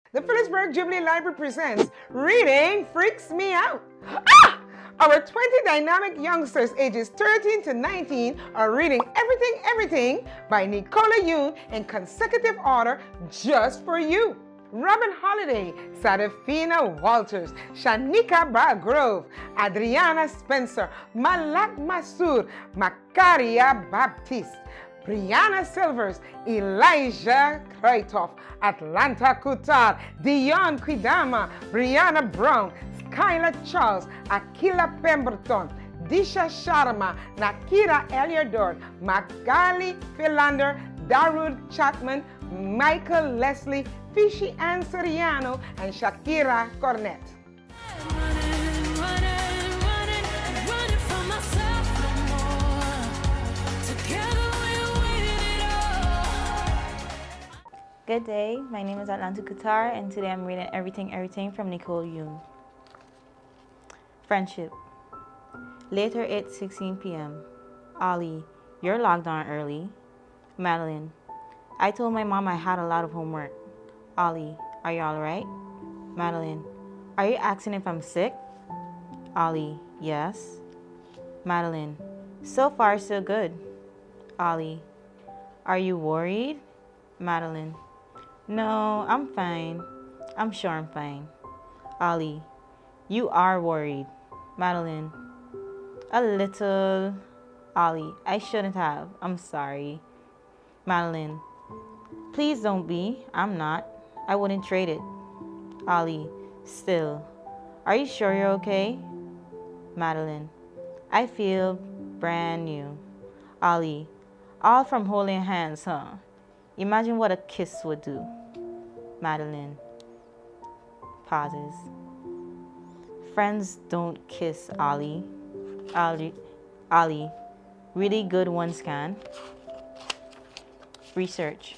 The Phillipsburg Jubilee Library presents Reading Freaks Me Out. Ah! Our 20 dynamic youngsters ages 13 to 19 are reading Everything by Nicola Yoon in consecutive order just for you. Robin Holiday, Sadafina Walters, Shanika Bagrove, Adriana Spencer, Malak Masur, Makaria Baptiste, Brianna Silvers, Elijah Kreitoff, Atlanta Kutar, Dion Quidama, Brianna Brown, Skylar Charles, Akila Pemberton, Disha Sharma, Nakira Eliador, Magali Philander, Darud Chapman, Michael Leslie, Fishy Ann Soriano, and Shakira Cornett. Good day, my name is Atlanta Kutar, and today I'm reading Everything from Nicole Yoon. Friendship. Later, 8:16 p.m. Ollie, you're logged on early. Madeline, I told my mom I had a lot of homework. Ollie, are you alright? Madeline, are you asking if I'm sick? Ollie, yes. Madeline, so far so good. Ollie, are you worried? Madeline, no, I'm fine. I'm sure I'm fine. Ollie, you are worried. Madeline, a little. Ollie, I shouldn't have. I'm sorry. Madeline, please don't be. I'm not. I wouldn't trade it. Ollie, still. Are you sure you're okay? Madeline, I feel brand new. Ollie, all from holding hands, huh? Imagine what a kiss would do. Madeline pauses. Friends don't kiss, Ollie. Ollie, really good ones can. Research.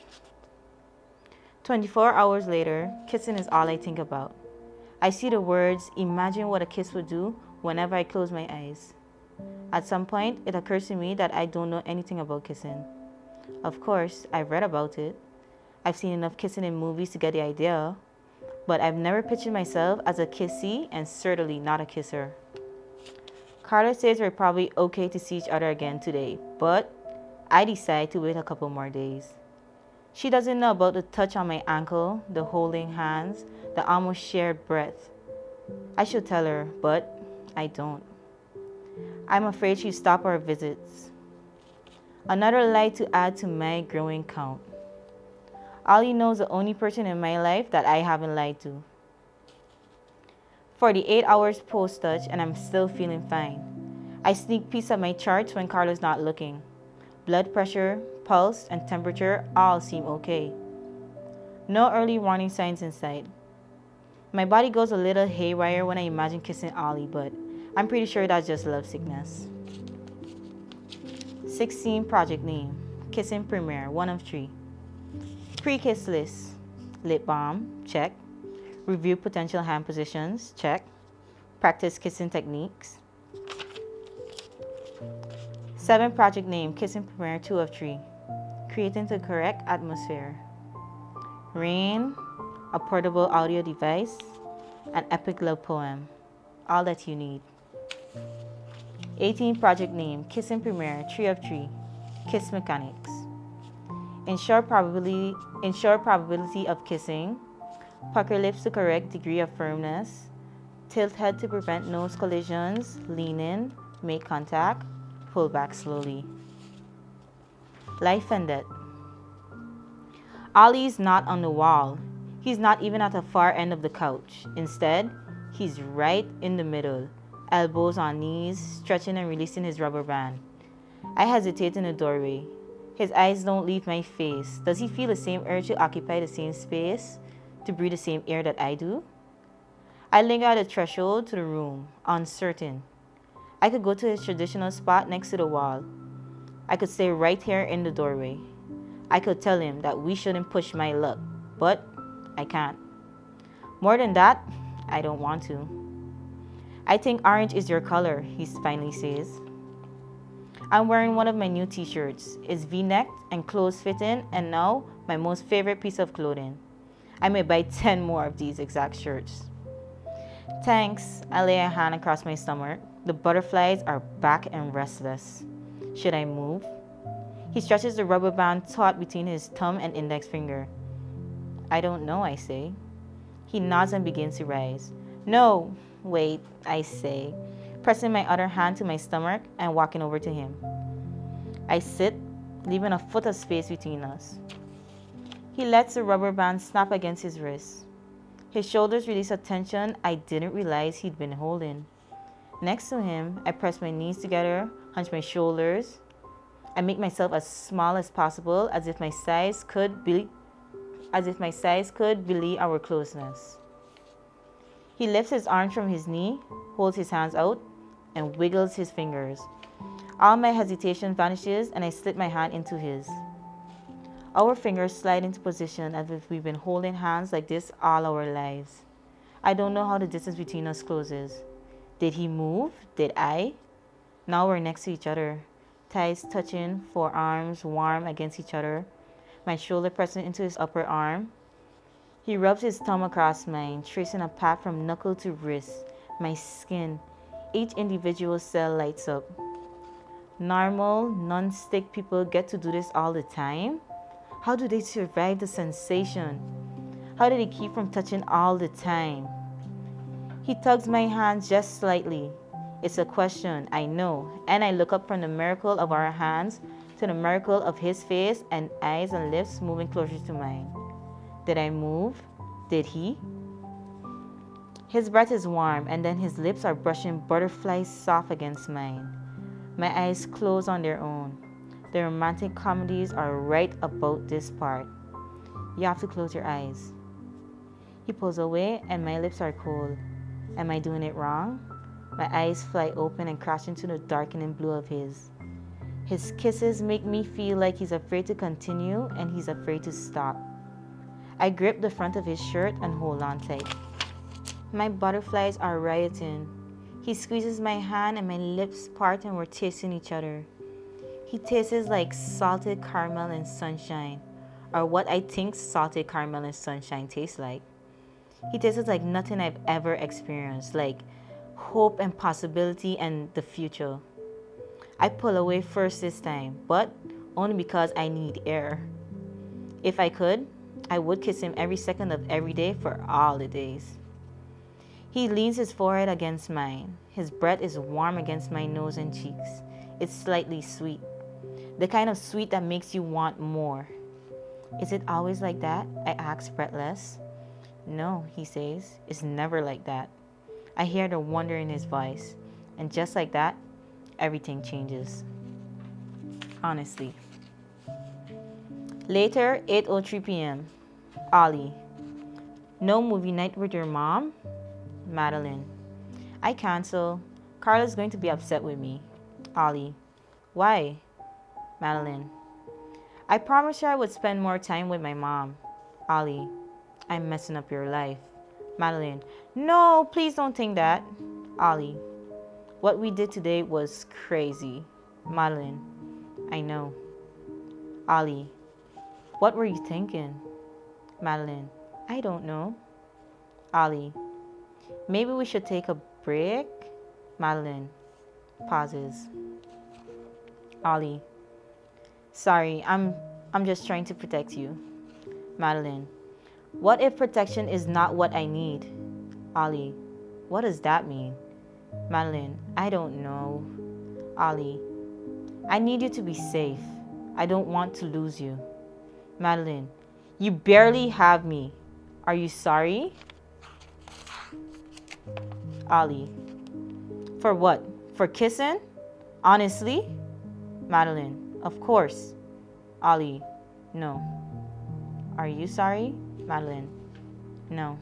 24 hours later, kissing is all I think about. I see the words, imagine what a kiss would do whenever I close my eyes. At some point, it occurs to me that I don't know anything about kissing. Of course, I've read about it. I've seen enough kissing in movies to get the idea, but I've never pictured myself as a kissee and certainly not a kisser. Carla says we're probably okay to see each other again today, but I decide to wait a couple more days. She doesn't know about the touch on my ankle, the holding hands, the almost shared breath. I should tell her, but I don't. I'm afraid she'll stop our visits. Another lie to add to my growing count. Ollie knows the only person in my life that I haven't lied to. 48 hours post-touch and I'm still feeling fine. I sneak peeks at my charts when Carla's not looking. Blood pressure, pulse, and temperature all seem okay. No early warning signs in sight. My body goes a little haywire when I imagine kissing Ollie, but I'm pretty sure that's just love sickness. 16 project name. Kissing Premiere, 1 of 3. Pre-kiss list. Lip balm, check. Review potential hand positions, check. Practice kissing techniques. 7 project name. Kissing Premiere, 2 of 3. Creating the correct atmosphere. Rain, a portable audio device, an epic love poem. All that you need. 18 project name. Kissing Premiere, 3 of 3. Kiss mechanics. Ensure probability of kissing. Pucker lips to correct degree of firmness. Tilt head to prevent nose collisions. Lean in. Make contact. Pull back slowly. Life and death. Ollie's not on the wall. He's not even at the far end of the couch. Instead, he's right in the middle. Elbows on knees, stretching and releasing his rubber band. I hesitate in the doorway. His eyes don't leave my face. Does he feel the same urge to occupy the same space? To breathe the same air that I do? I linger at the threshold to the room, uncertain. I could go to his traditional spot next to the wall. I could stay right here in the doorway. I could tell him that we shouldn't push my luck, but I can't. More than that, I don't want to. I think orange is your color, he finally says. I'm wearing one of my new t-shirts. It's V-necked and close-fitting, and now my most favorite piece of clothing. I may buy 10 more of these exact shirts. Thanks. I lay a hand across my stomach. The butterflies are back and restless. Should I move? He stretches the rubber band taut between his thumb and index finger. I don't know, I say. He nods and begins to rise. No, wait, I say, pressing my other hand to my stomach and walking over to him. I sit, leaving a foot of space between us. He lets the rubber band snap against his wrist. His shoulders release a tension I didn't realize he'd been holding. Next to him, I press my knees together, hunch my shoulders. I make myself as small as possible, as if my size could belie our closeness. He lifts his arms from his knee, holds his hands out, and wiggles his fingers. All my hesitation vanishes, and I slip my hand into his. Our fingers slide into position as if we've been holding hands like this all our lives. I don't know how the distance between us closes. Did he move? Did I? Now we're next to each other, thighs touching, forearms warm against each other, my shoulder pressing into his upper arm. He rubs his thumb across mine, tracing a path from knuckle to wrist, my skin. Each individual cell lights up. Normal, non-stick people get to do this all the time? How do they survive the sensation? How do they keep from touching all the time? He tugs my hands just slightly. It's a question, I know, and I look up from the miracle of our hands to the miracle of his face and eyes and lips moving closer to mine. Did I move? Did he? His breath is warm, and then his lips are brushing butterflies soft against mine. My eyes close on their own. The romantic comedies are right about this part. You have to close your eyes. He pulls away, and my lips are cold. Am I doing it wrong? My eyes fly open and crash into the darkening blue of his. His kisses make me feel like he's afraid to continue and he's afraid to stop. I grip the front of his shirt and hold on tight. My butterflies are rioting. He squeezes my hand and my lips part and we're tasting each other. He tastes like salted caramel and sunshine, or what I think salted caramel and sunshine tastes like. He tastes like nothing I've ever experienced, like hope and possibility and the future. I pull away first this time, but only because I need air. If I could, I would kiss him every second of every day for all the days. He leans his forehead against mine. His breath is warm against my nose and cheeks. It's slightly sweet. The kind of sweet that makes you want more. Is it always like that? I ask breathless. No, he says. It's never like that. I hear the wonder in his voice. And just like that, everything changes. Honestly. Later, 8:03 p.m. Ollie. No movie night with your mom? Madeline. I cancel. Carla's going to be upset with me. Ollie. Why? Madeline. I promised her I would spend more time with my mom. Ollie. I'm messing up your life. Madeline. No, please don't think that. Ollie. What we did today was crazy. Madeline. I know. Ollie. What were you thinking? Madeline. I don't know. Ollie. Maybe we should take a break? Madeline. Pauses. Ollie. Sorry, I'm just trying to protect you. Madeline. What if protection is not what I need? Ollie. What does that mean? Madeline. I don't know. Ollie. I need you to be safe. I don't want to lose you. Madeline. You barely have me. Are you sorry? Ollie. For what? For kissing? Honestly? Madeline. Of course. Ollie. No. Are you sorry? Madeline. No.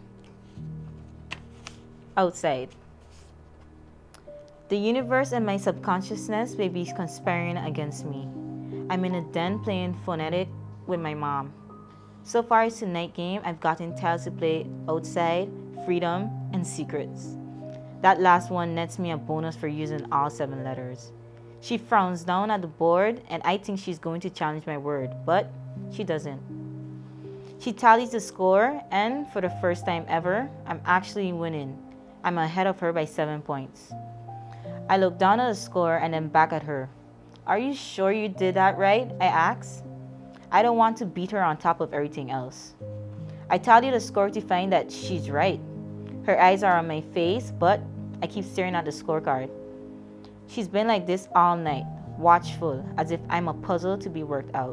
Outside. The universe and my subconsciousness may be conspiring against me. I'm in a den playing phonetic with my mom. So far as tonight game, I've gotten tiles to play outside, freedom, and secrets. That last one nets me a bonus for using all 7 letters. She frowns down at the board, and I think she's going to challenge my word, but she doesn't. She tallies the score, and for the first time ever, I'm actually winning. I'm ahead of her by 7 points. I look down at the score and then back at her. Are you sure you did that right? I ask. I don't want to beat her on top of everything else. I tally the score to find that she's right. Her eyes are on my face, but I keep staring at the scorecard. She's been like this all night, watchful, as if I'm a puzzle to be worked out.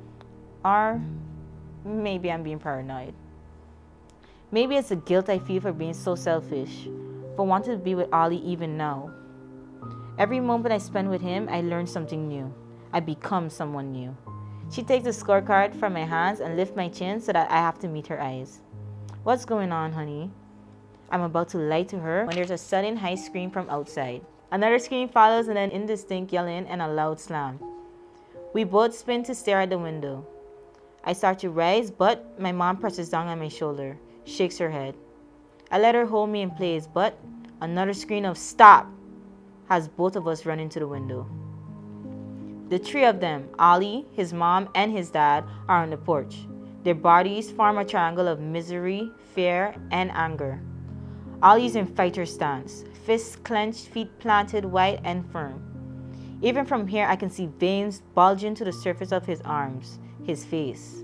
Or maybe I'm being paranoid. Maybe it's the guilt I feel for being so selfish, for wanting to be with Ollie even now. Every moment I spend with him, I learn something new. I become someone new. She takes the scorecard from my hands and lifts my chin so that I have to meet her eyes. What's going on, honey? I'm about to lie to her when there's a sudden high scream from outside. Another scream follows and then indistinct yelling and a loud slam. We both spin to stare at the window. I start to rise, but my mom presses down on my shoulder, shakes her head. I let her hold me in place, but another scream of "Stop!" has both of us running to the window. The three of them, Ollie, his mom, and his dad, are on the porch. Their bodies form a triangle of misery, fear, and anger. Ollie's in fighter stance, fists clenched, feet planted wide and firm. Even from here, I can see veins bulging to the surface of his arms, his face.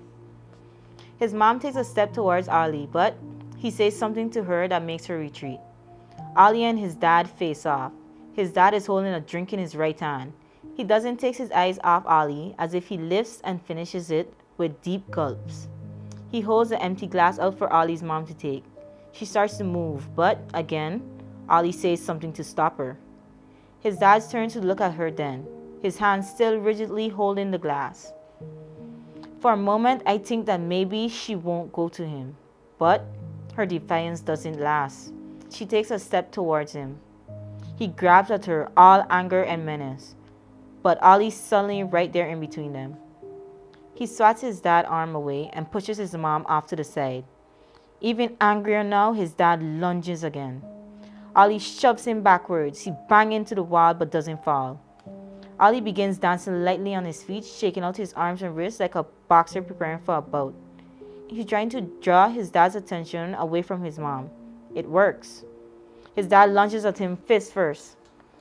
His mom takes a step towards Ollie, but he says something to her that makes her retreat. Ollie and his dad face off. His dad is holding a drink in his right hand. He doesn't take his eyes off Ollie, as if he lifts and finishes it with deep gulps. He holds the empty glass out for Ollie's mom to take. She starts to move, but again, Ollie says something to stop her. His dad turns to look at her then, his hand still rigidly holding the glass. For a moment, I think that maybe she won't go to him, but her defiance doesn't last. She takes a step towards him. He grabs at her, all anger and menace, but Ollie's suddenly right there in between them. He swats his dad's arm away and pushes his mom off to the side. Even angrier now, his dad lunges again. Ollie shoves him backwards. He bangs into the wall but doesn't fall. Ollie begins dancing lightly on his feet, shaking out his arms and wrists like a boxer preparing for a bout. He's trying to draw his dad's attention away from his mom. It works. His dad lunges at him fist first.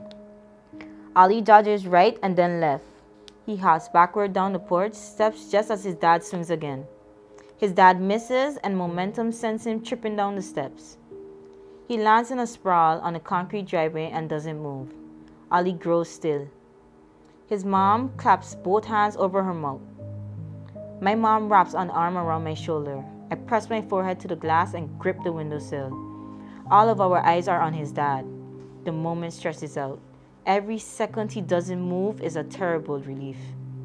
Ollie dodges right and then left. He hops backward down the porch steps just as his dad swings again. His dad misses and momentum sends him tripping down the steps. He lands in a sprawl on a concrete driveway and doesn't move. Ollie grows still. His mom claps both hands over her mouth. My mom wraps an arm around my shoulder. I press my forehead to the glass and grip the windowsill. All of our eyes are on his dad. The moment stretches out. Every second he doesn't move is a terrible relief.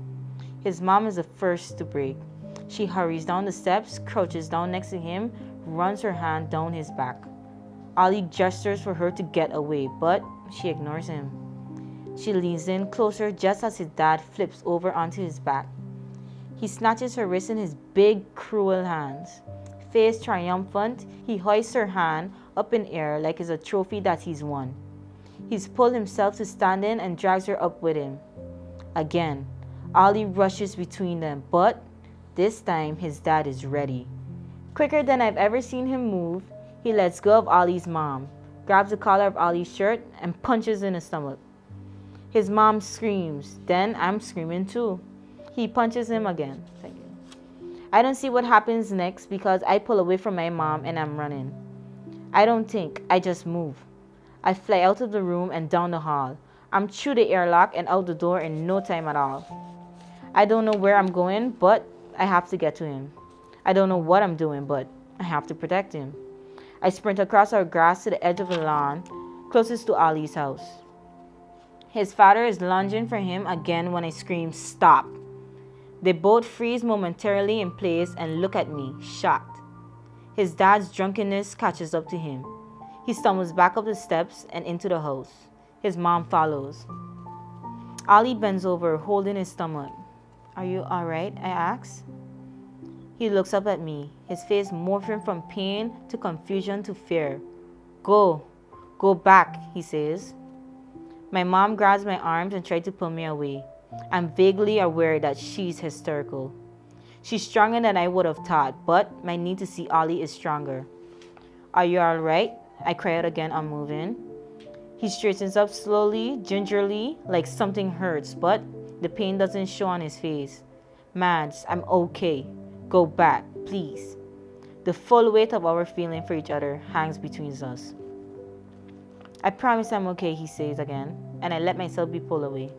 His mom is the first to break. She hurries down the steps, crouches down next to him, runs her hand down his back. Ollie gestures for her to get away, but she ignores him. She leans in closer just as his dad flips over onto his back. He snatches her wrist in his big, cruel hands. Face triumphant, he hoists her hand up in air like it's a trophy that he's won. He's pulled himself to stand in and drags her up with him. Again, Ollie rushes between them, but this time his dad is ready. Quicker than I've ever seen him move, he lets go of Ollie's mom, grabs the collar of Ollie's shirt, and punches in his stomach. His mom screams, then I'm screaming too. He punches him again. Thank you. I don't see what happens next because I pull away from my mom and I'm running. I don't think, I just move. I fly out of the room and down the hall. I'm through the airlock and out the door in no time at all. I don't know where I'm going, but I have to get to him. I don't know what I'm doing, but I have to protect him. I sprint across our grass to the edge of the lawn, closest to Ollie's house. His father is lunging for him again when I scream, "Stop!" They both freeze momentarily in place and look at me, shocked. His dad's drunkenness catches up to him. He stumbles back up the steps and into the house. His mom follows. Ollie bends over, holding his stomach. "Are you all right?" I ask. He looks up at me, his face morphing from pain to confusion to fear. Go back," he says. My mom grabs my arms and tries to pull me away. I'm vaguely aware that she's hysterical. She's stronger than I would have thought, but my need to see Ollie is stronger. Are you alright? I cry out again, unmoving. He straightens up slowly, gingerly, like something hurts, but the pain doesn't show on his face. Mads, I'm okay. Go back, please. The full weight of our feeling for each other hangs between us. I promise I'm okay, he says again, and I let myself be pulled away.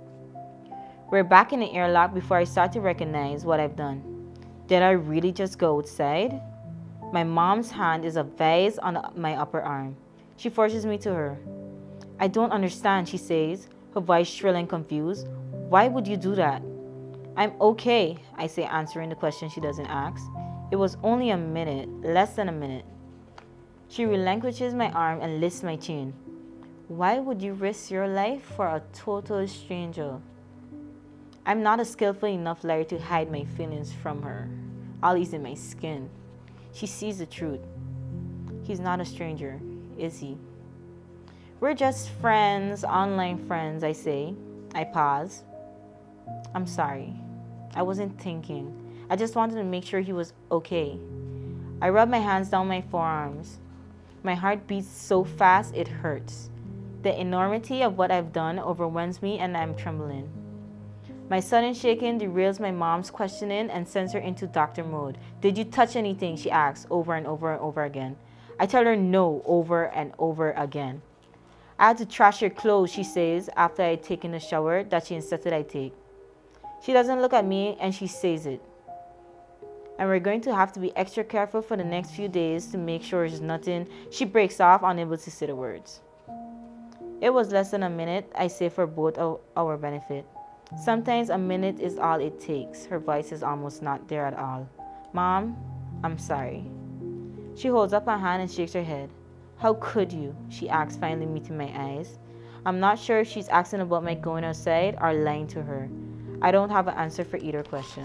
We're back in the airlock before I start to recognize what I've done. Did I really just go outside? My mom's hand is a vise on my upper arm. She forces me to her. I don't understand, she says, her voice shrill and confused. Why would you do that? I'm okay, I say, answering the question she doesn't ask. It was only a minute, less than a minute. She relinquishes my arm and lifts my chin. Why would you risk your life for a total stranger? I'm not a skillful enough liar to hide my feelings from her. Ollie's in my skin. She sees the truth. He's not a stranger, is he? We're just friends, online friends, I say. I pause. I'm sorry. I wasn't thinking. I just wanted to make sure he was okay. I rub my hands down my forearms. My heart beats so fast it hurts. The enormity of what I've done overwhelms me and I'm trembling. My sudden shaking derails my mom's questioning and sends her into doctor mode. Did you touch anything? She asks over and over and over again. I tell her no over and over again. I had to trash your clothes, she says, after I had taken a shower that she insisted I take. She doesn't look at me and she says it. And we're going to have to be extra careful for the next few days to make sure there's nothing. She breaks off, unable to say the words. It was less than a minute, I say, for both of our benefit. Sometimes a minute is all it takes. Her voice is almost not there at all. Mom, I'm sorry. She holds up her hand and shakes her head. How could you? She asks, finally meeting my eyes. I'm not sure if she's asking about my going outside or lying to her. I don't have an answer for either question.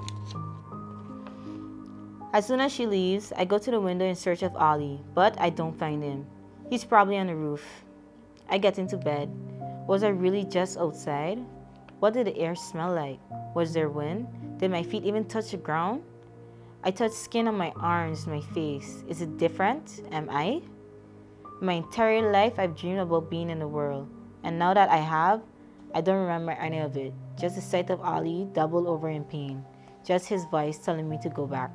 As soon as she leaves, I go to the window in search of Ollie, but I don't find him. He's probably on the roof. I get into bed. Was I really just outside? What did the air smell like? Was there wind? Did my feet even touch the ground? I touch skin on my arms, my face. Is it different? Am I? My entire life I've dreamed about being in the world. And now that I have, I don't remember any of it. Just the sight of Ollie doubled over in pain. Just his voice telling me to go back.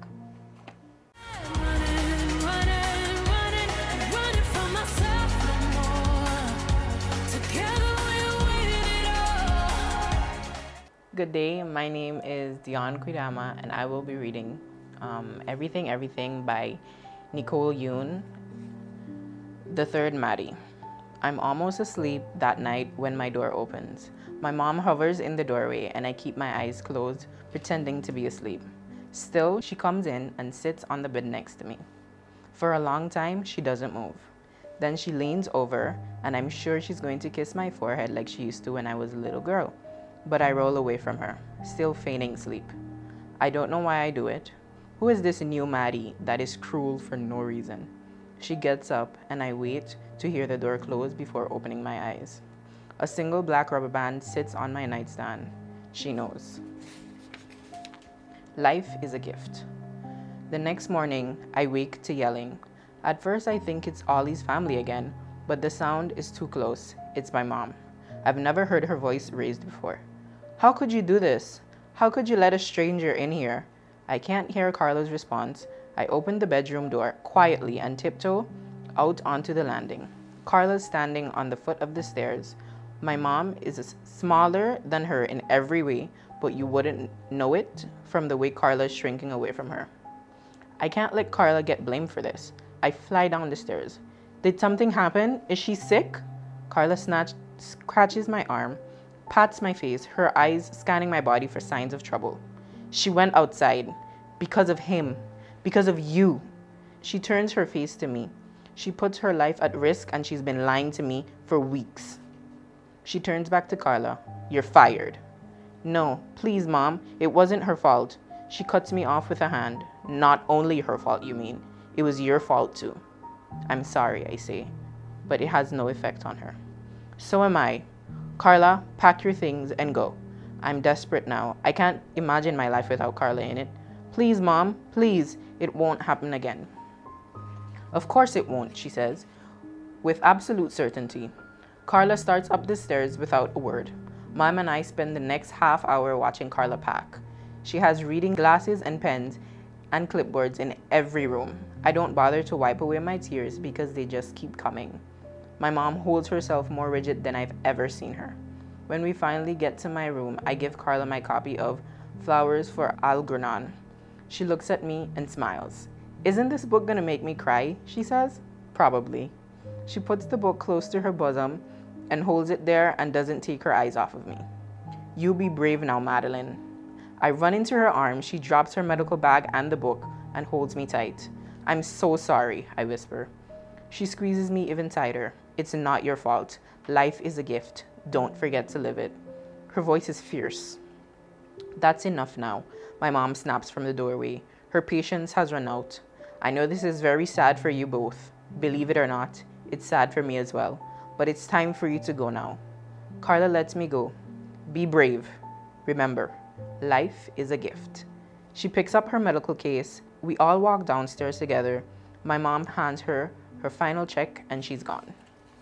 Good day, my name is Dion Kuidama and I will be reading Everything Everything by Nicole Yoon, The Third Maddie. I'm almost asleep that night when my door opens. My mom hovers in the doorway and I keep my eyes closed, pretending to be asleep. Still, she comes in and sits on the bed next to me. For a long time, she doesn't move. Then she leans over and I'm sure she's going to kiss my forehead like she used to when I was a little girl. But I roll away from her, still feigning sleep. I don't know why I do it. Who is this new Maddie that is cruel for no reason? She gets up and I wait to hear the door close before opening my eyes. A single black rubber band sits on my nightstand. She knows. Life is a gift. The next morning, I wake to yelling. At first, I think it's Ollie's family again, but the sound is too close. It's my mom. I've never heard her voice raised before. How could you do this? How could you let a stranger in here? I can't hear Carla's response. I open the bedroom door quietly and tiptoe out onto the landing. Carla's standing on the foot of the stairs. My mom is smaller than her in every way, but you wouldn't know it from the way Carla's shrinking away from her. I can't let Carla get blamed for this. I fly down the stairs. Did something happen? Is she sick? Carla scratches my arm, pats my face, her eyes scanning my body for signs of trouble. She went outside. Because of him. Because of you. She turns her face to me. She puts her life at risk and she's been lying to me for weeks. She turns back to Carla. You're fired. No, please, Mom. It wasn't her fault. She cuts me off with a hand. Not only her fault, you mean. It was your fault too. I'm sorry, I say, but it has no effect on her. So am I. Carla, pack your things and go. I'm desperate now. I can't imagine my life without Carla in it. Please, Mom, please, it won't happen again. Of course it won't, she says, with absolute certainty. Carla starts up the stairs without a word. Mom and I spend the next half hour watching Carla pack. She has reading glasses and pens and clipboards in every room. I don't bother to wipe away my tears because they just keep coming. My mom holds herself more rigid than I've ever seen her. When we finally get to my room, I give Carla my copy of Flowers for Algernon. She looks at me and smiles. Isn't this book gonna make me cry? She says. Probably. She puts the book close to her bosom and holds it there and doesn't take her eyes off of me. You be brave now, Madeline. I run into her arms. She drops her medical bag and the book and holds me tight. I'm so sorry, I whisper. She squeezes me even tighter. It's not your fault. Life is a gift. Don't forget to live it. Her voice is fierce. That's enough now. My mom snaps from the doorway. Her patience has run out. I know this is very sad for you both. Believe it or not, it's sad for me as well. But it's time for you to go now. Carla lets me go. Be brave. Remember, life is a gift. She picks up her medical case. We all walk downstairs together. My mom hands her her final check and she's gone.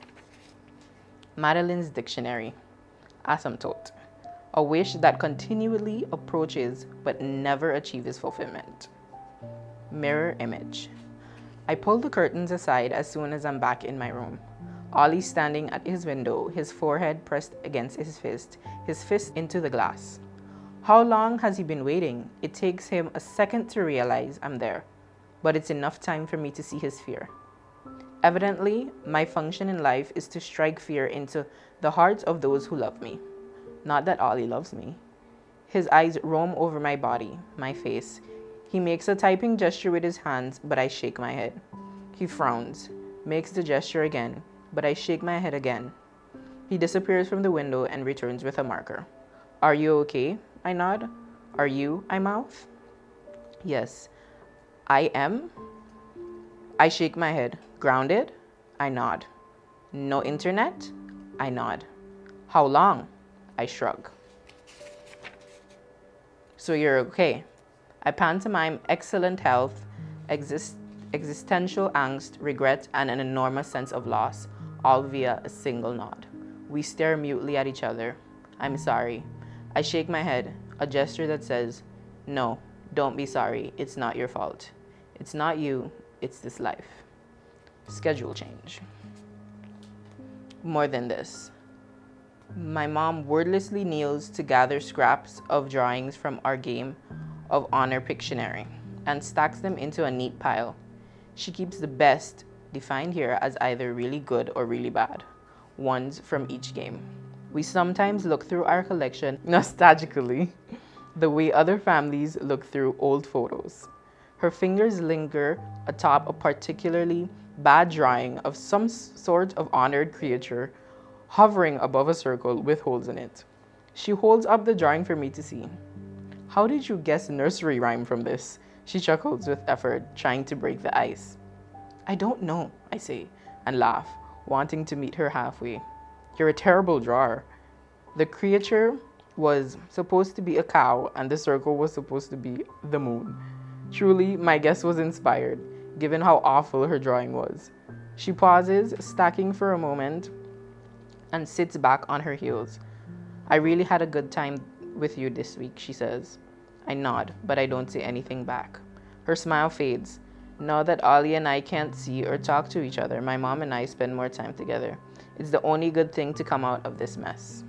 Madeline's dictionary. Asymptote. A wish that continually approaches but never achieves fulfillment. Mirror image. I pull the curtains aside as soon as I'm back in my room. Ollie's standing at his window, his forehead pressed against his fist into the glass. How long has he been waiting? It takes him a second to realize I'm there, but it's enough time for me to see his fear. Evidently, my function in life is to strike fear into the hearts of those who love me. Not that Ollie loves me. His eyes roam over my body, my face. He makes a typing gesture with his hands, but I shake my head. He frowns, makes the gesture again, but I shake my head again. He disappears from the window and returns with a marker. Are you okay? I nod. Are you? I mouth. Yes, I am. I shake my head. Grounded? I nod. No internet? I nod. How long? I shrug. So you're okay. I pantomime excellent health, existential angst, regret, and an enormous sense of loss, all via a single nod. We stare mutely at each other. I'm sorry. I shake my head, a gesture that says, no, don't be sorry. It's not your fault. It's not you. It's this life. Schedule change. More than this. My mom wordlessly kneels to gather scraps of drawings from our game of Honor Pictionary and stacks them into a neat pile. She keeps the best, defined here as either really good or really bad, ones from each game. We sometimes look through our collection nostalgically, the way other families look through old photos. Her fingers linger atop a particularly bad drawing of some sort of honored creature hovering above a circle with holes in it. She holds up the drawing for me to see. How did you guess nursery rhyme from this? She chuckles with effort, trying to break the ice. I don't know, I say, and laugh, wanting to meet her halfway. You're a terrible drawer. The creature was supposed to be a cow, and the circle was supposed to be the moon. Truly, my guess was inspired, given how awful her drawing was. She pauses, stacking for a moment, and sits back on her heels. I really had a good time with you this week, she says. I nod, but I don't say anything back. Her smile fades. Now that Ollie and I can't see or talk to each other, my mom and I spend more time together. It's the only good thing to come out of this mess.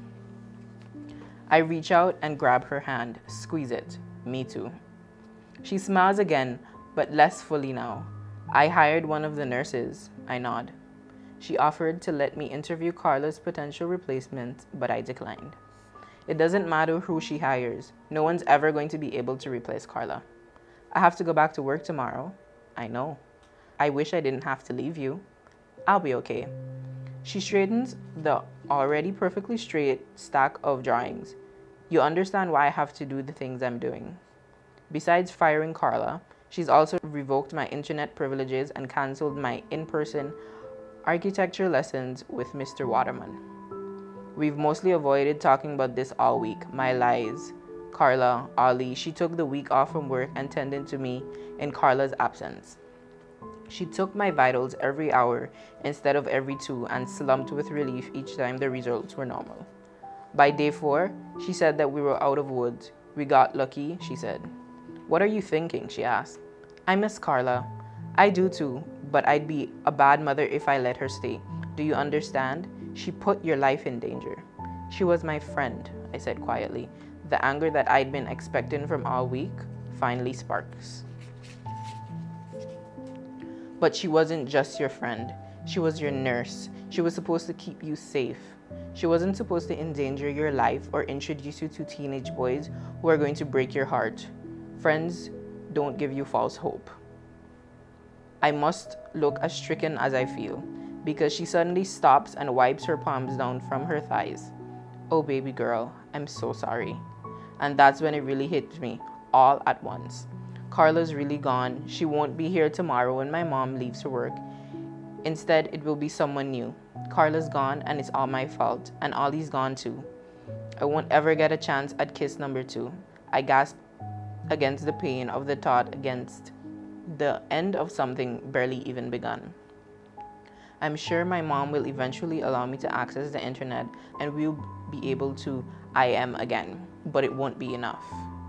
I reach out and grab her hand, squeeze it. Me too. She smiles again, but less fully now. I hired one of the nurses. I nod. She offered to let me interview Carla's potential replacement, but I declined. It doesn't matter who she hires. No one's ever going to be able to replace Carla. I have to go back to work tomorrow. I know. I wish I didn't have to leave you. I'll be okay. She straightens the already perfectly straight stack of drawings. You understand why I have to do the things I'm doing. Besides firing Carla, she's also revoked my internet privileges and canceled my in-person architecture lessons with Mr. Waterman. We've mostly avoided talking about this all week. My lies. Carla, Ollie, she took the week off from work and tended to me in Carla's absence. She took my vitals every hour instead of every 2 and slumped with relief each time the results were normal. By day 4, she said that we were out of woods. We got lucky, she said. What are you thinking? She asked. I miss Carla. I do too, but I'd be a bad mother if I let her stay. Do you understand? She put your life in danger. She was my friend, I said quietly. The anger that I'd been expecting from all week finally sparks. But she wasn't just your friend. She was your nurse. She was supposed to keep you safe. She wasn't supposed to endanger your life or introduce you to teenage boys who are going to break your heart. Friends don't give you false hope. I must look as stricken as I feel, because she suddenly stops and wipes her palms down from her thighs. Oh, baby girl, I'm so sorry. And that's when it really hit me, all at once. Carla's really gone. She won't be here tomorrow when my mom leaves for work. Instead, it will be someone new. Carla's gone and it's all my fault, and Ollie's gone too. I won't ever get a chance at kiss number 2. I gasped against the pain of the thought, against the end of something barely even begun. I'm sure my mom will eventually allow me to access the internet and we'll be able to IM again, but it won't be enough.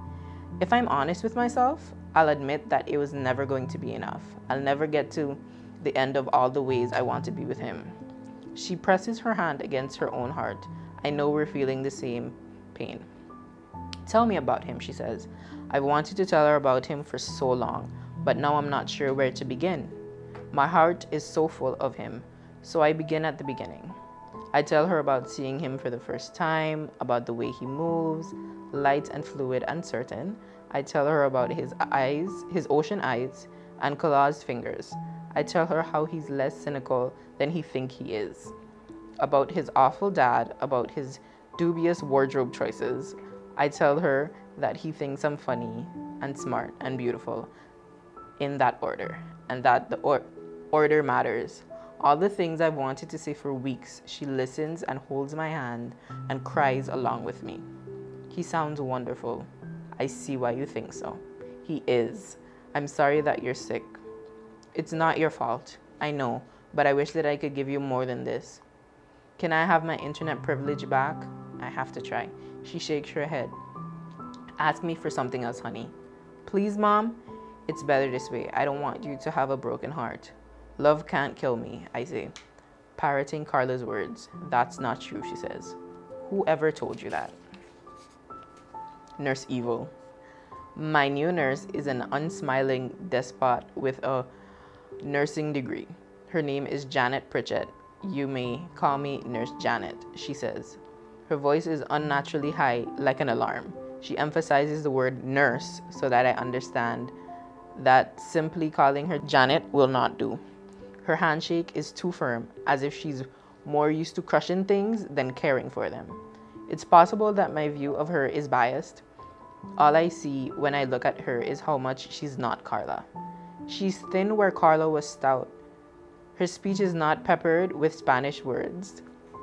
If I'm honest with myself, I'll admit that it was never going to be enough. I'll never get to the end of all the ways I want to be with him. She presses her hand against her own heart. I know we're feeling the same pain. Tell me about him, she says. I've wanted to tell her about him for so long, but now I'm not sure where to begin. My heart is so full of him, so I begin at the beginning. I tell her about seeing him for the first time, about the way he moves, light and fluid and certain. I tell her about his eyes, his ocean eyes, and collaged fingers. I tell her how he's less cynical than he thinks he is. About his awful dad, about his dubious wardrobe choices. I tell her that he thinks I'm funny and smart and beautiful, in that order, and that the order matters. All the things I've wanted to say for weeks, she listens and holds my hand and cries along with me. He sounds wonderful. I see why you think so. He is. I'm sorry that you're sick. It's not your fault, I know, but I wish that I could give you more than this. Can I have my internet privilege back? I have to try. She shakes her head. Ask me for something else, honey. Please, Mom? It's better this way. I don't want you to have a broken heart. Love can't kill me, I say, parroting Carla's words. That's not true, she says. Whoever told you that? Nurse Evil. My new nurse is an unsmiling despot with a nursing degree. Her name is Janet Pritchett. You may call me Nurse Janet, she says. Her voice is unnaturally high, like an alarm. She emphasizes the word nurse so that I understand that simply calling her Janet will not do. Her handshake is too firm, as if she's more used to crushing things than caring for them. It's possible that my view of her is biased. All I see when I look at her is how much she's not Carla. She's thin where Carla was stout. Her speech is not peppered with Spanish words.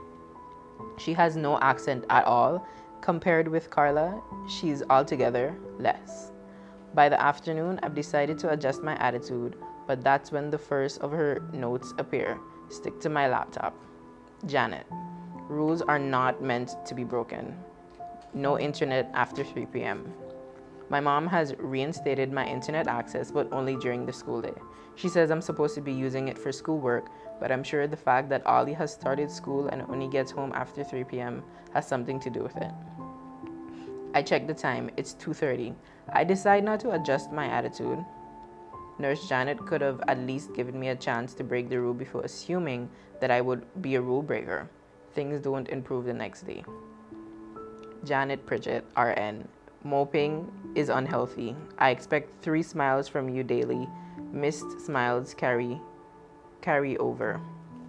She has no accent at all. Compared with Carla, she's altogether less. By the afternoon, I've decided to adjust my attitude, but that's when the first of her notes appear. Stick to my laptop. Janet, rules are not meant to be broken. No internet after 3 p.m. My mom has reinstated my internet access, but only during the school day. She says I'm supposed to be using it for schoolwork, but I'm sure the fact that Ollie has started school and only gets home after 3 p.m. has something to do with it. I check the time. It's 2:30. I decide not to adjust my attitude. Nurse Janet could have at least given me a chance to break the rule before assuming that I would be a rule breaker. Things don't improve the next day. Janet Pritchett, RN. Moping is unhealthy. I expect 3 smiles from you daily. Missed smiles carry over.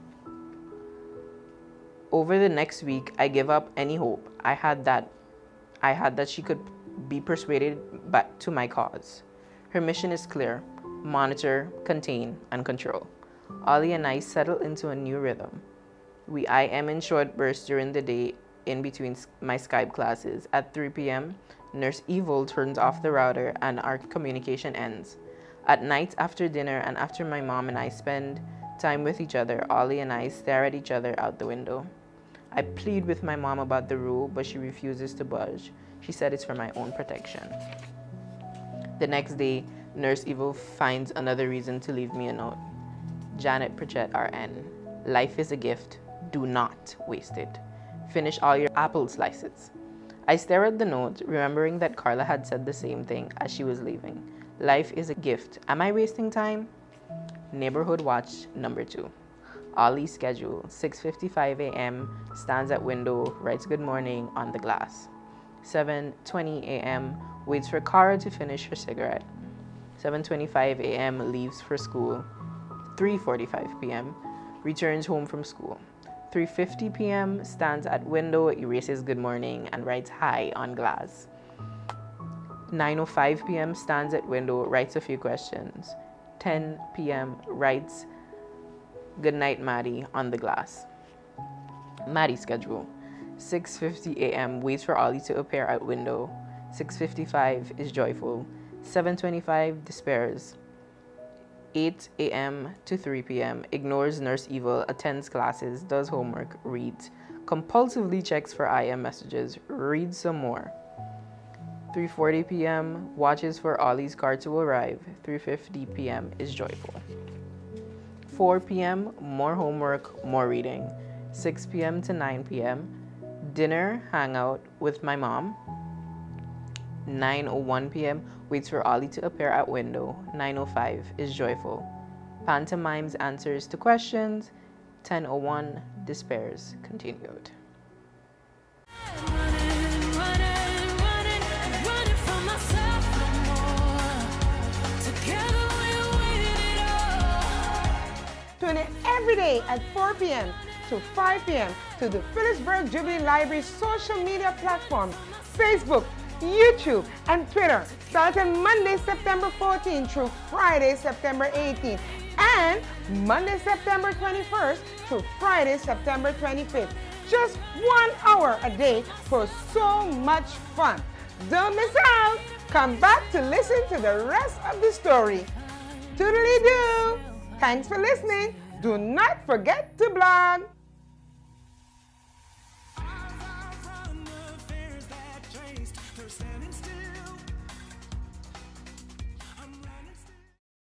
Over the next week, I give up any hope I had that she could be persuaded back to my cause. Her mission is clear: monitor, contain, and control. Ollie and I settle into a new rhythm. We IM in short bursts during the day in between my Skype classes. At 3 p.m., Nurse Evil turns off the router and our communication ends. At night after dinner and after my mom and I spend time with each other, Ollie and I stare at each other out the window. I plead with my mom about the rule, but she refuses to budge. She said it's for my own protection. The next day, Nurse Evil finds another reason to leave me a note. Janet Pritchett, RN. Life is a gift. Do not waste it. Finish all your apple slices. I stare at the note, remembering that Carla had said the same thing as she was leaving. Life is a gift. Am I wasting time? Neighborhood watch number 2. Ollie's schedule. 6:55 a.m. Stands at window, writes good morning on the glass. 7:20 a.m. Waits for Cara to finish her cigarette. 7:25 a.m. Leaves for school. 3:45 p.m. Returns home from school. 3:50 p.m. Stands at window, erases good morning, and writes hi on glass. 9:05 p.m. Stands at window, writes a few questions. 10 p.m. Writes good night, Maddie, on the glass. Maddie's schedule. 6:50 a.m. Waits for Ollie to appear at window. 6:55 is joyful. 7:25 despairs. 8 a.m. to 3 p.m. Ignores Nurse Evil, attends classes, does homework, reads, compulsively checks for IM messages, reads some more. 3:40 p.m. Watches for Ollie's car to arrive. 3:50 p.m. is joyful. 4 p.m. More homework, more reading. 6 p.m. to 9 p.m. Dinner, hangout with my mom. 9:01 p.m. Waits for Ollie to appear at window. 9:05 is joyful. Pantomimes answers to questions. 10:01 despairs. Continued. Tune in every day at 4 p.m. to 5 p.m. to the Phillipsburg Jubilee Library social media platforms, Facebook, YouTube, and Twitter, starting Monday, September 14th through Friday, September 18th, and Monday, September 21st through Friday, September 25th. Just 1 hour a day for so much fun. Don't miss out. Come back to listen to the rest of the story. Toodly-doo. Thanks for listening. Do not forget to blog.